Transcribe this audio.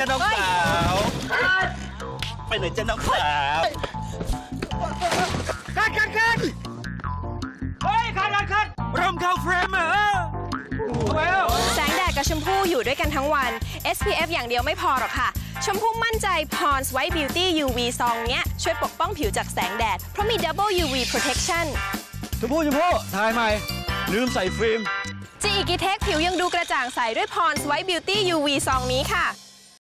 ะน้องสาวไปไหนจ้ะน้องสาวคัดเฮ้ยคัดเริ่มเข้าเฟรมแสงแดดกับชมพู่อยู่ด้วยกันทั้งวัน SPF อย่างเดียวไม่พอหรอกค่ะชมพู่มั่นใจ Pond's White Beauty UV ซองเนี้ยช่วยปกป้องผิวจากแสงแดดเพราะมี Double UV Protection ชมพู่ถ่ายใหม่ลืมใส่ฟิล์มจะอีกกี่เทคผิวยังดูกระจ่างใสด้วย Pond's White Beauty UV ซองนี้ค่ะ